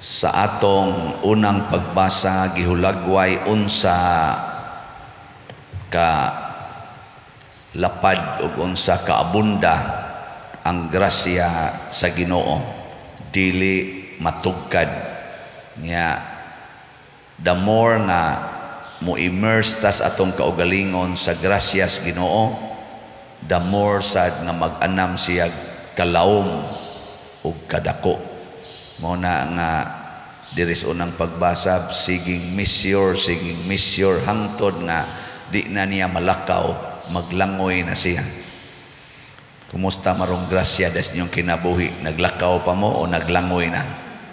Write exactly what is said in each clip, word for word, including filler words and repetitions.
sa atong unang pagbasa gihulagway unsa ka lapad ug unsa ka abunda ang grasya sa Ginoo, dili matugkad nya. The more nga mo immerse tas atong kaugalingon sa grasya sa Ginoo, the more sad nga mag-anam siya kalawom ug kadako. Mo na nga diri sa unang pagbasa, siging misyur siging misyur hangtod nga di na niya malakaw, maglangoy na siya. Kumusta marong grasya des niyong kinabuhi? Naglakaw pa mo o naglangoy na?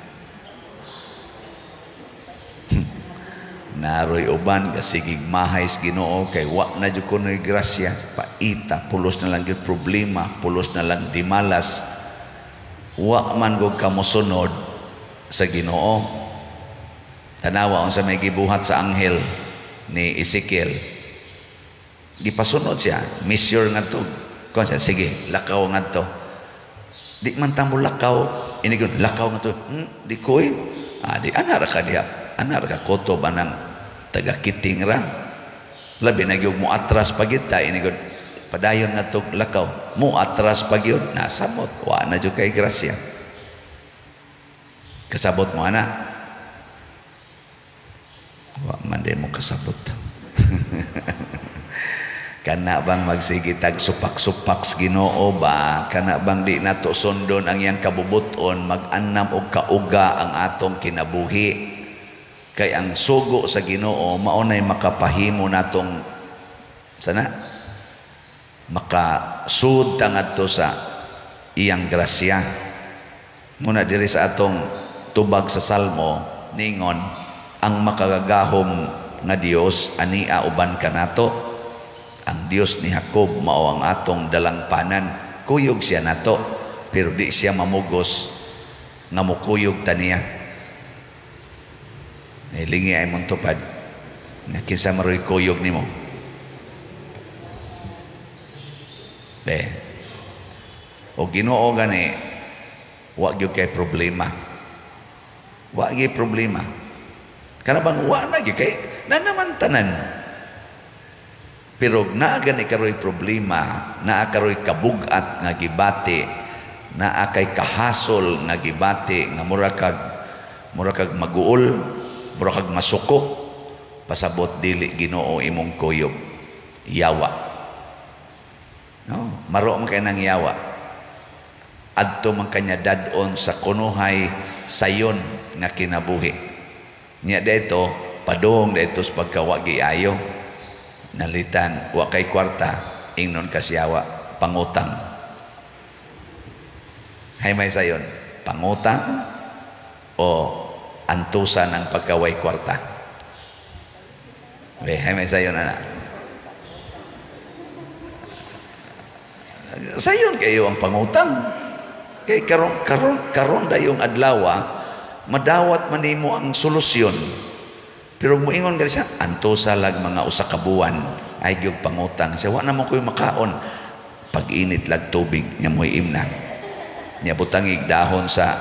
Naroy uban kasigig mahay sa Ginoo kay wa na jud kunoy grasya, paita, pulos na lang gyud problema, pulos na lang di malas. Wa man gud ka mosunod sa Ginoo. Tanawa unsa may gibuhat sa anghel ni Ezekiel. Gipasunod siya, misyur ngadto. Kon siya, sige, lakaw ngadto. Di man ta mo lakaw, ini gud lakaw ngadto. Hmm, di koy. Ah, di ana ra ka diha. Ana ra ka koto banang taga Kiting ra. Labi na gyud mo atras pagita ini gud padayon ngadto lakaw. Mo atras pagyud nasamot. Wa na jud kay grasya. Kasabot mo ana. Wa man di mo kasabot. Kana bang magsigitag supak-supak sa Ginoo ba? Kana bang di nato sundon ang iyang kabubuton, mag-anam og kauga ang atong kinabuhi? Kay ang sugo sa Ginoo maunay makapahimo natong sana makasud ta ngadto sa iyang grasya. Muna diri sa atong tubag sa Salmo ningon, ang makagagahom nga Dios ania uban kanato. Ang Dios ni Jacob mao ang atong dalangpanan. Kuyog siya nato, pero di siya mamugos nga mukuyog taniya. Nilingi ay mong tupad nga kinsa maroy kuyog nimo. Be, o Ginoo gani, wa gyud kay problema. Wa gyud problema. Kana bang wa na gyud kay nanaman tanan. Pero naa gani karoy problema, naa karoy kabugat nga gibati, naa kay kahasol nga gibati nga mura kag mura kag maguol, mura kag masuko, pasabot dili Ginoo imong kuyog. Yawa. No, maro man kay nang yawa. Adto man kanya dadon sa kunuhay sayon nga kinabuhi. Nya dayto padung dayto sa pagkawagi ayo. Nalitan wa kay kwarta ingnon kasyawa pangutang. Hay may sayon, pangutang o antusan ng pagkaway kwarta. Be, hay may sayon ana. Sayon kayo ang pangutang. Kay karon karon karon dayong adlaw madawat man nimo ang solusyon. Pero muingon gali siya, antusa lag mga usa ka buwan ay gyud pangutang. Siya wa na mo koy makaon. Pag init lag tubig nya moy imna. Nya butangig dahon sa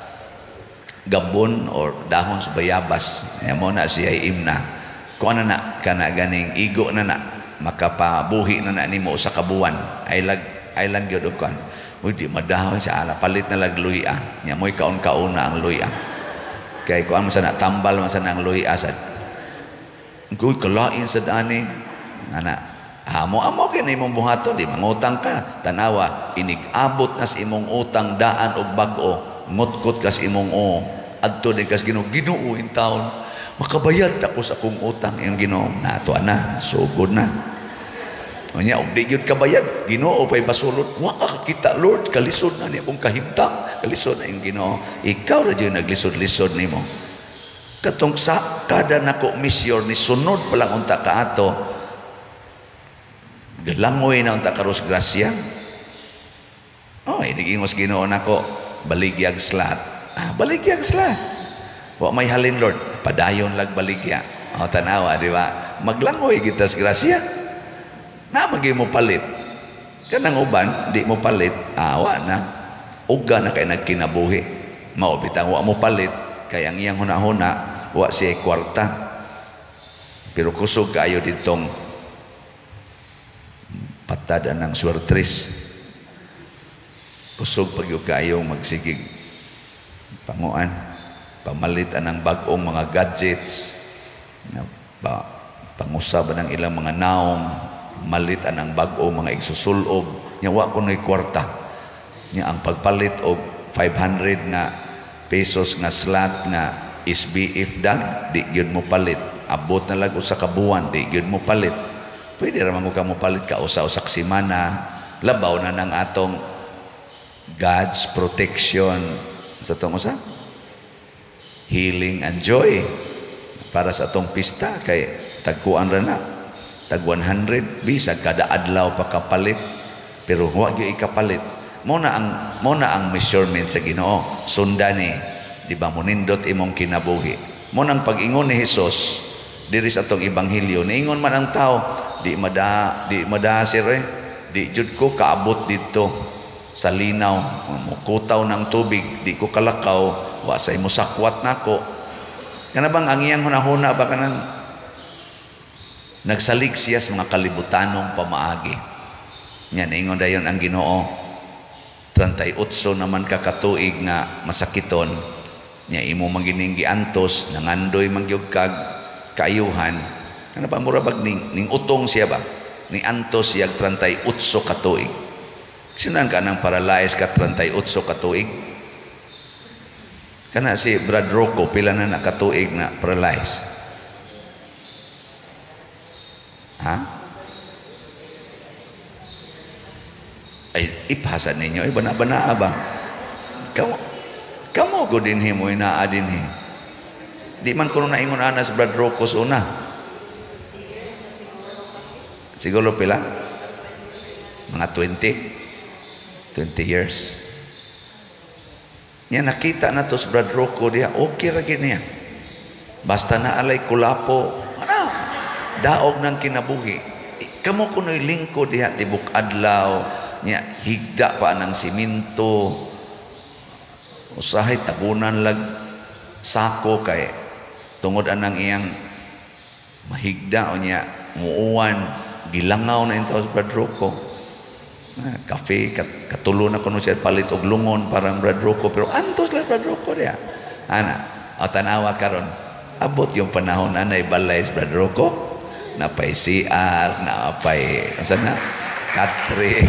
gabon or dahon sa bayabas. Nya mo na siya imna. Kung ano na kana ganing igo na na makapabuhi na na nimo usa ka buwan. Ay lag ay lang gyud og kan. Uy di madahon sa ala palit na lag luya. Nya moy kaon-kauna ang luya. Kay kuan man sana tambal man sana ang luya sad. Kuy kalain sa dani ana amo amo kini imong buhaton di mangutang ka tanawa inig-abot nas imong utang daan og bag-o ngutkot kas imong o adto di kas Ginoo Ginoo in taon makabayad ta ko sa akong utang imong Ginoo nato ana sugod na unya og di gyud kabayad Ginoo pay basulod wa ka kita Lord kalisod na ni akong kahimtang kalisod na imong Ginoo ikaw ra jud naglisod-lisod nimo. Katong sa kada nako misyon ni sunod pa lang unta ka ato galangoy na unta karos grasya. Oh, inigingos Ginoo nako baligyag slat. Ah, baligyag slat. Wa may halin Lord, padayon lag baligya. Oh, tanawa di ba? Maglangoy kita sa grasya. Na magi mo palit. Kanang uban di mo palit, awa na. Uga na kay nagkinabuhi. Mao bitang wa mo palit. kay ang iyang hunahuna wa siya kwarta pero kusog kaayo ditong patada ng swertris, kusog pag yung kaayo magsigig panguan, pamalit anang bagong mga gadgets, pa, pangusab ng ilang mga naong, malit anang bagong mga igsusulob, nya wa ko no'y kwarta, nya ang pagpalit og five hundred nga pesos nga slot nga S B F dag, di gyud mo palit, abot na lang usa ka buwan, di gyud mo palit. Pwede ra man mo ka mo palit ka usa-usak semana, labaw na ng atong God's protection sa atong usa healing and joy para sa atong pista kay tagkuan ra na tag one hundred bisag kada adlaw pa kapalit pero wa gyud ikapalit. Mo na ang mo na ang measurement sa Ginoo, sundani, di ba, munindot imong kinabuhi. Mo nang pag-ingon ni Hesus diri sa atong ebanghelyo, niingon man ang tao, di mada di madasir eh, di jud ko kaabot dito sa linaw, mukutaw ng tubig, di ko kalakaw, wa say musakwat nako. Kana bang ang iyang hunahuna ba kanang nagsalig siya sa mga kalibutanong pamaagi. Nya niingon dayon ang Ginoo, thirty-eight naman ka katuig nga masakiton, nya imo magining giantos nangandoy magyug kag kaayuhan. Ano pa mura bag ning, ning utong siya ba? Ni antos siya thirty-eight katuig. Sinan ka nang paralyze ka thirty-eight katuig? Kana si Brad Rocco pila na nakatuig na paralyze? Ha? Ay ipasa ninyo ay bana-bana ba? Kamu kamu go din himo ina adin hi. Di man kuno na ingon ana sa Brad Rocco una. Siguro pila? Mga twenty twenty years. Nya nakita na to sa Brad Rocco diya, okay ra gid niya. Basta na alay kulapo, ana daog ng kinabuhi. Kamo kuno'y lingkod diha tibok adlaw, nya higda pa ng siminto, usahay tabunan lag sako kay tungod anang iyang mahigda o niya muuwan, gilangaw na ito sa Brad Rocco. Ah, kafe kat, katulo na kuno siya palit og lungon parang Brad Rocco pero antos lang Brad Rocco diya. Ana o tanawa karon abot yung panahon anay balay sa Brad Rocco, napay C R, napay asa na katri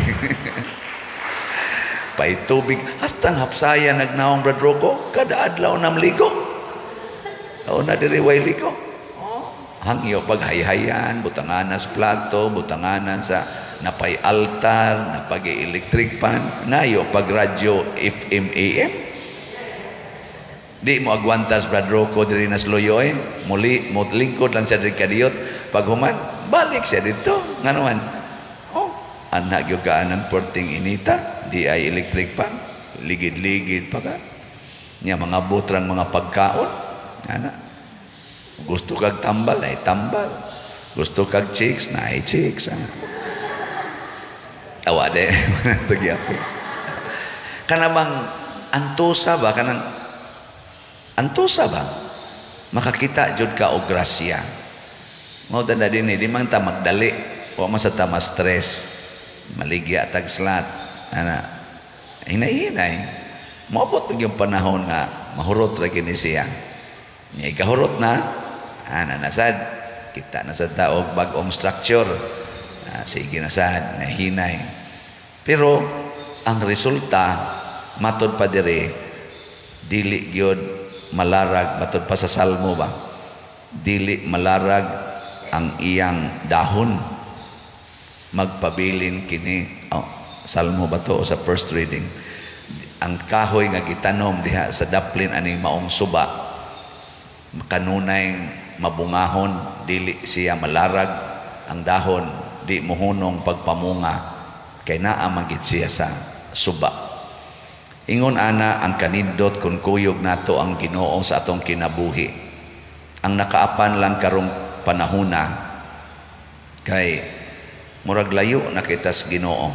pay tubig hastang hapsaya nagnaong Brad Rocco kada adlaw nam ligo. O na diri way ligo. Oh, hangyo paghayhayan, butanganan sa plato, butanganan sa napay altar, napay electric pan, ngayo pag radyo F M A M. Di mo agwantas Brad Rocco diri nas Loyoy, muli mo lingkod lang siya diri kadiyot, pag human balik siya dito nganuman. Oh, anak gyud ka anang porting inita, di ay electric pan, ligid-ligid pa ka. Nya mga butrang mga pagkaon, ana. Gusto kag tambal ay tambal. Gusto kag chicks na ay chicks. Ana. Awa de tugyapi. Kana bang antusa ba kanang antusa ba? Makakita jud ka og grasya. Mao ta na dinhi di man ta magdali, wa man sa ta ma-stress. Maligya tag slat. Ana. Hinay-hinay. Moabot yung panahon nga mahurot ra kini siya. Nya ikahurot na, ana nasad kita na sa taog bagong structure. Ah, sige na sad nahinay. Pero ang resulta matud pa dire dili gyud malarag matud pa sa salmo ba. Dili malarag ang iyang dahon. Magpabilin kini oh, salmo ba to sa first reading. Ang kahoy nga gitanom diha sa daplin ani maong suba kanunay mabungahon, dili siya malarag ang dahon, di muhunong pagpamunga kay naa magid siya sa suba. Ingon ana ang kanindot kung kuyog nato ang Ginoo sa atong kinabuhi. Ang nakaapan lang karong panahuna kay murag layo na kita sa Ginoo.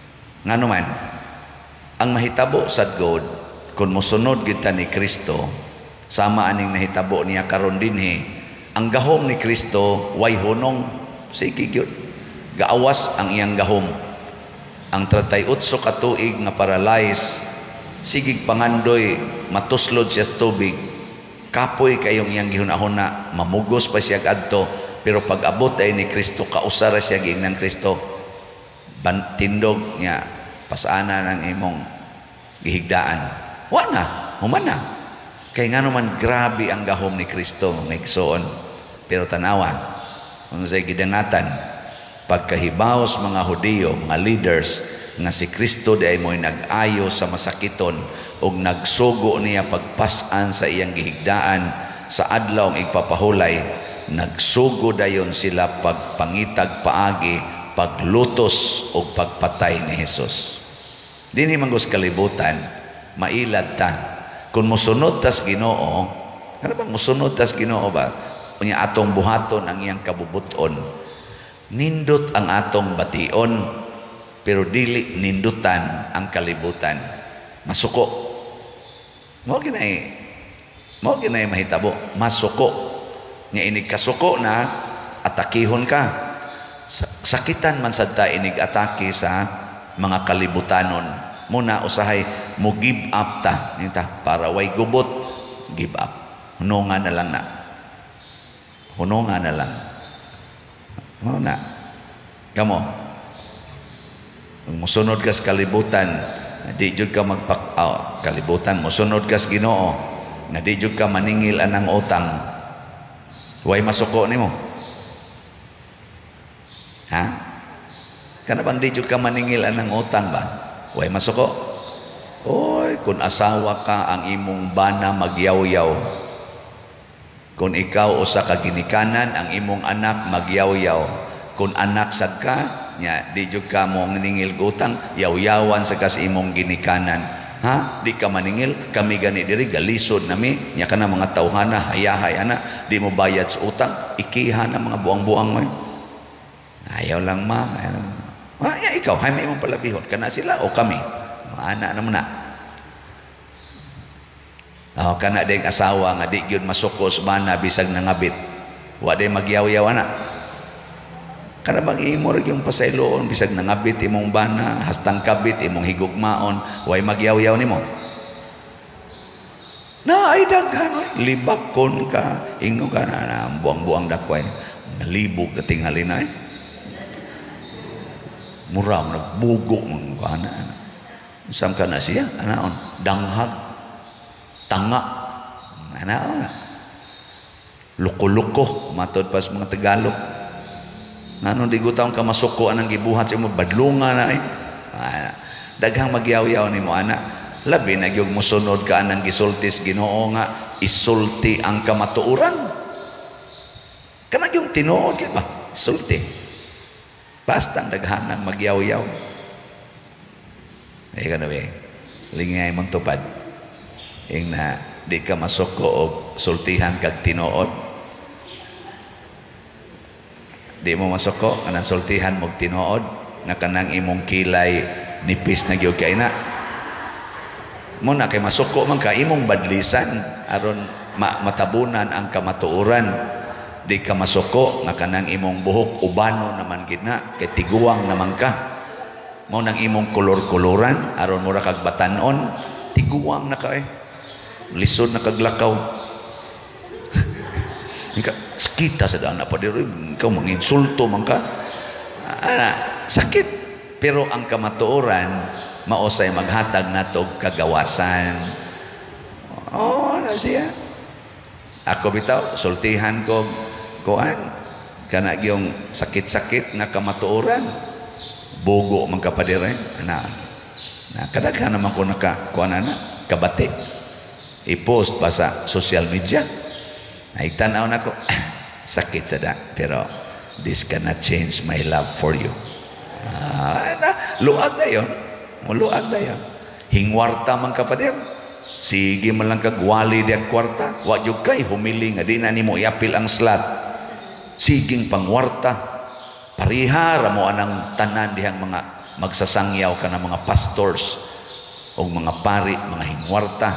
Ngano man ang mahitabo sad God kung mosunod kita ni Kristo, Sama aning nahitabo niya karon dinhi, ang gahom ni Kristo way hunong, sige gyud. Gaawas ang iyang gahom. Ang thirty-eight ka tuig nga paralyzed, sigig pangandoy, matuslod siya sa tubig. Kapoy kayong iyang gihunahuna, mamugos pa siya adto, pero pag abot ay ni Kristo, kausara siya giing ng Kristo, tindog niya, pasana ng imong gihigdaan. Wana, humana. Kaya nga naman grabe ang gahom ni Kristo, may ksoon. Pero tanawa, kung sa'y gidangatan, pagkahibaos mga Hudiyo, mga leaders, nga si Kristo di ay mo'y nag-ayo sa masakiton o nagsugo niya pagpasan sa iyang gihigdaan sa adlaw ang igpapahulay, nagsugo dayon sila pagpangitag paagi, paglutos o pagpatay ni Jesus. Dinhi manggos kalibutan, mailad ta. Kung musunod tas Ginoo, ano bang musunod tas Ginoo ba? Unya atong buhaton ang iyang kabubuton. Nindot ang atong bation, pero dili nindutan ang kalibutan. Masuko. Mao ginay, mao ginay mahitabo. Masuko. Nya inig kasuko na, atakihon ka. Sakitan man sad ta inig atake sa mga kalibutanon. Muna usahay mo give up ta, nita para way gubot, give up. Hunongan na lang na. Hunongan na lang. Mo na. Kamo. Kung musunod ka sa kalibutan, di jud ka magpak oh, kalibutan, musunod ka sa Ginoo, nga di jud ka maningil anang utang. Way masuko nimo. Ha? Kana bang di jud ka maningil anang utang ba? Way masuko. Oy, kung asawa ka ang imong bana magyaw-yaw. Kung ikaw usa ka ginikanan ang imong anak magyaw-yaw. Kung anak sad ka, nya di jud ka mo ningil utang, yaw-yawan sa kas imong ginikanan. Ha? Di ka maningil, kami gani diri galisod nami, nya kana mga tawhana hayahay ana, di mo bayad sa utang, ikiha na mga buang-buang mo. Ayaw lang ma. Ayaw. Ah, ya, ikaw, hay may imong palabihon. Kana sila o kami? Anak naman na. Oh, kana ding asawa nga di gyud masukos bana bisag nangabit. Wa day magyaw-yaw ana. Kana bang imo rig yung pasayloon bisag nangabit imong bana, hastang kabit imong higugmaon, way magyaw-yaw nimo. Na ay daghan libakon ka, ingno ka na buang-buang dakway. Nalibog ka tingali na eh. Murang nagbugo ng kana. Sam ka na siya, anaon, danghag, tanga, anaon, luko-luko, matod pas mga Tagalog. Ano di gutang ka masuko anang gibuhat sa mo badlunga na eh. Daghang magyaw-yaw nimo ana. Labi na gyud mosunod ka anang gisultis Ginoo nga isulti ang kamatuoran. Kana gyud tinuod gyud ba? Sulti. Basta daghanang magyaw-yaw. Ay ka na ba? Lingay mong tupad. Yung na di ka masuko o sultihan kag tinuod. Di mo masuko, kanang sultihan mong tinuod, nga kanang imong kilay nipis na gyud kay na. Muna kay masuko man ka, imong badlisan, aron ma matabunan ang kamatuoran. Di ka masuko nga kanang imong buhok ubano naman gid na kay tiguang naman ka. Mao nang imong kolor-koloran aron mura kag batan-on, tiguang na ka eh. Lisod na kag lakaw. Ika sakita sa daan pa diri, ikaw manginsulto man ka. Ana, sakit. Pero ang kamatuoran mausay maghatag natog kagawasan. Oh, na siya. Ako bitaw sultihan ko kuan kana gyung sakit-sakit nga kamatuoran bugo man ka pa dire ana na kadaghan naman ko naka kuan ana kabati i-post pa sa social media ay tanaw nako sakit sada pero this cannot change my love for you. Ah, na, luag na yon, luag na yon. Hingwarta man ka pa dire. Sige man lang kagwali di ang kwarta. Wa jud kay humili nga di na nimo iapil ang slot. Siging pangwarta. Parihara mo anang tanan dihang mga magsasangyaw ka ng mga pastors o mga pari, mga hingwarta.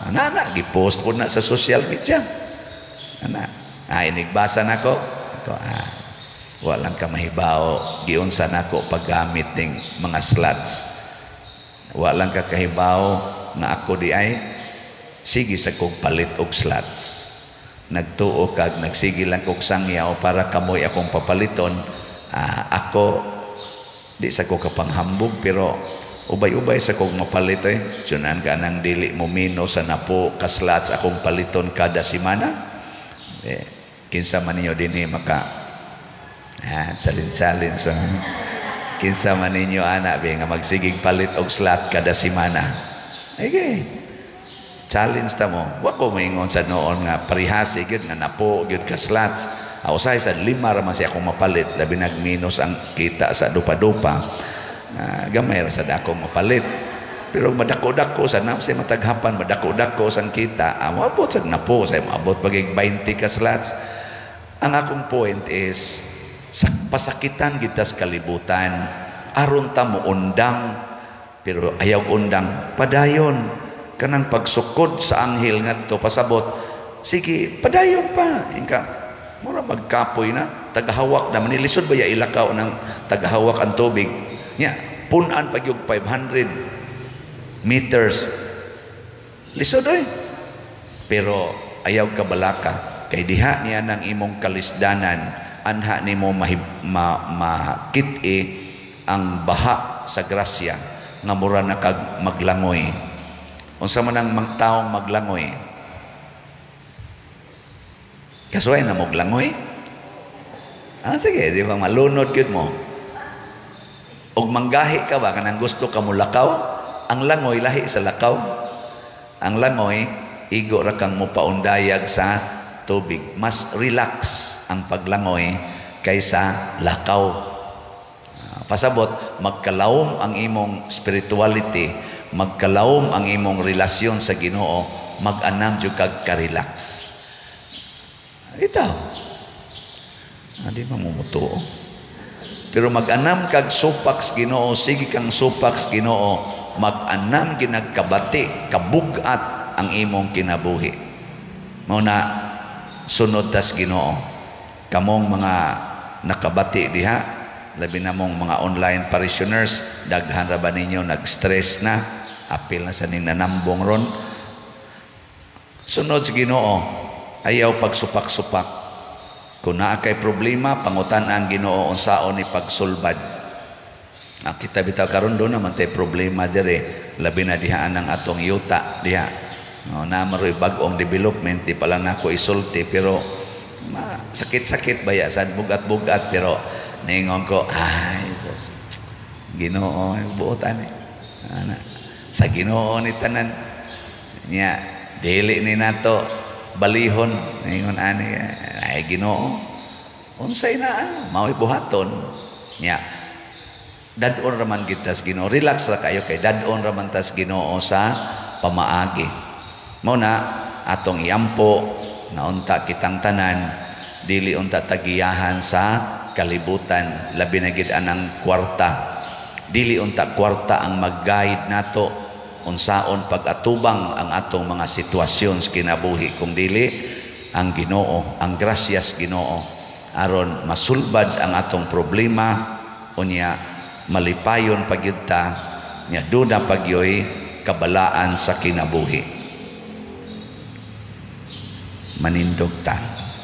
Anak-anak, gipost ko na sa social media. Anak, ah, inigbasa na ko. Ako, ah, walang ka mahibaw. Giunsa na ko paggamit ng mga slots. Walang ka kahibaw nga ako di ay sige sa kong palit og slots. Nagtuo kag nagsige lang kog sangyaw para kamoy akong papaliton. Ah, ako di sa ko kapanghambog pero ubay-ubay sa kong mapalit eh. Sunan ka nang dili mo mino sa napo ka slots akong paliton kada semana. Eh, kinsa man ninyo din eh, maka ah, salin-salin so kinsa man ninyo anak be nga magsigig palit og slot kada semana. Okay. Challenge ta mo. Wa ko maingon sa noon nga parihasi gyud nga napo gyud ka slots. Ausay sa lima ra man siya akong mapalit labi nagminus ang kita sa dupa-dupa. Uh, gamay ra sa dako mapalit pero madako-dako sa nap say mataghapan madako-dako sang kita amabot sa napo say maabot pagig twenty ka slots. Ang akong point is sak pasakitan kita sa kalibutan aron ta mo undang pero ayaw undang padayon kanang pagsukod sa anghel ngadto pasabot sige padayon pa ingka mura magkapoy na tagahawak na manilisod ba ya ilakaw ng tagahawak ang tubig nya punan pag yung five hundred meters lisod oy pero ayaw ka balaka kay diha niya ng imong kalisdanan anha nimo makit ma, ma ang baha sa grasya nga mura na kag maglangoy unsa man ang taong maglangoy kasuway na mo glangoy ah sige di ba malunod gyud mo og manggahi ka ba kanang gusto ka mo lakaw ang langoy lahi sa lakaw ang langoy igo ra kang mopaundayag sa tubig mas relax ang paglangoy kaysa lakaw uh, pasabot magkalawom ang imong spirituality magkalawom ang imong relasyon sa Ginoo mag-anam jud kag ka-relax ito hindi mamumutuo pero mag-anam kag supaks Ginoo sige kang supaks Ginoo mag-anam ginagkabati kabugat ang imong kinabuhi mao na sunod tas Ginoo kamong mga nakabati diha labi na mong mga online parishioners daghan ra ba ninyo nag-stress na apil na sa ning nanambong ron sunod sa Ginoo ayaw pagsupak-supak kung naa kay problema pangutan ang Ginoo unsaon ni pagsulbad ang kita bitaw karon do naman tay problema dire labi na diha ang atong yuta diha no na maroy bag-ong development di pala nako isulti pero ma, sakit-sakit baya sad bugat-bugat pero ningon ko ay sus, Ginoo buotan eh ana sa Ginoo ni tanan nya dili ni nato balihon ningon ani ay Ginoo unsay na mao'y buhaton nya dadon raman kita sa Ginoo relax ra kayo kay dadon raman tas Ginoo sa pamaagi mao na atong iampo na unta kitang tanan dili unta tagiyahan sa kalibutan labi na gid anang kwarta dili unta kwarta ang mag-guide nato unsaon pag-atubang ang atong mga sitwasyon sa kinabuhi kung dili ang Ginoo ang grasyas Ginoo aron masulbad ang atong problema unya malipayon pagyud ta nya duna pagyoy kabalaan sa kinabuhi manindog ta